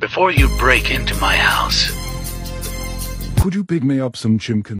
before you break into my house. Could you pick me up some chimkin?